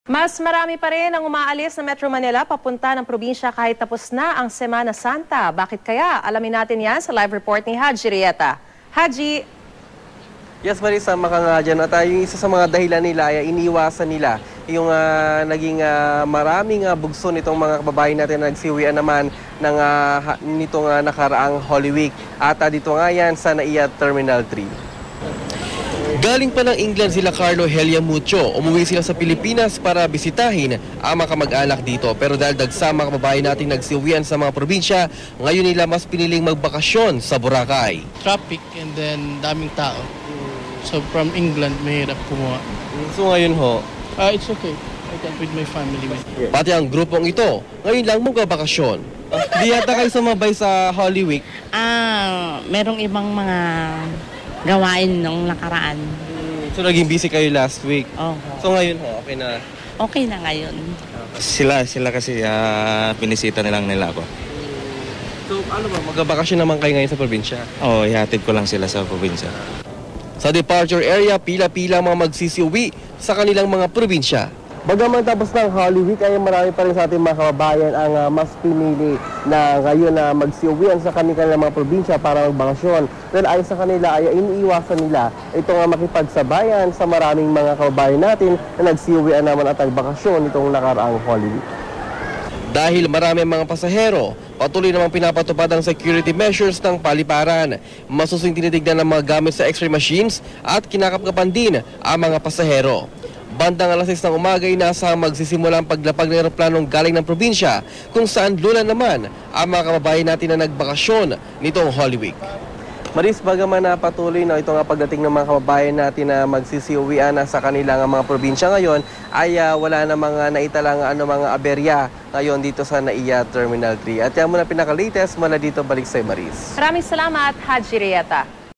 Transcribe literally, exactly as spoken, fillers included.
Mas marami pa rin ang umaalis na Metro Manila papunta ng probinsya kahit tapos na ang Semana Santa. Bakit kaya? Alamin natin yan sa live report ni Haji Rieta. Haji! Yes, Marisa, maka nga dyan. At uh, yung isa sa mga dahilan nila ay iniwasan nila yung uh, naging uh, maraming uh, bugso nitong mga kababayan natin na nagsiuwian naman ng uh, nitong uh, nakaraang Holy Week. At uh, dito nga yan sa Naiya Terminal three. Galing pa ng England sila Carlo Helia Mucho. Umuwi sila sa Pilipinas para bisitahin ang mga kamag-anak dito. Pero dahil dagsama kababayan natin nagsiuwian sa mga probinsya, ngayon nila mas piniling magbakasyon sa Boracay. Traffic and then daming tao. So from England, mahirap kumuha. So ngayon ho? Uh, it's okay. I can with my family. Yeah. Pati ang grupong ito, ngayon lang magbabakasyon. Uh, di yata kayo sumabay sa Holy Week? Ah, merong ibang mga gawain nung nakaraan. So naging busy kayo last week? Oh. So ngayon ho, okay na? Okay na ngayon. Sila, sila kasi uh, pinisita nilang nila ako. So ano ba, magbabakasyon naman kayo ngayon sa probinsya? Oo, oh, ihatid ko lang sila sa probinsya. Sa departure area, pila-pila mga magsisiuwi sa kanilang mga probinsya. Bagaman tapos ng Holy Week ay marami pa rin sa ating mga kababayan ang uh, mas pinili na ngayon na uh, magsiuwian sa kanilang mga probinsya para magbakasyon. Dahil ayon sa kanila ay iniiwasan nila itong uh, makipagsabayan sa maraming mga kababayan natin na nagsiuwian naman at nagbakasyon itong nakaraang Holy Week. Dahil marami mga pasahero, patuloy namang pinapatupad ang security measures ng paliparan. Masusing tinitignan ng mga gamit sa x-ray machines at kinakapkapan din ang mga pasahero. Bandang alas sais ng umaga ay nasa magsisimula ang paglapag ng eroplanong galing ng probinsya kung saan lulan naman ang mga kababayan natin na nagbakasyon nitong Holy Week. Maris, bagaman na patuloy na ito nga pagdating ng mga kababayan natin na magsisiuwian na sa kanilang mga probinsya ngayon, ay uh, wala na mga naitalang ano, mga aberya ngayon dito sa Naiya Terminal three. At yan muna pinaka-latest mula dito, balik sa Maris. Maraming salamat, Haji Rieta.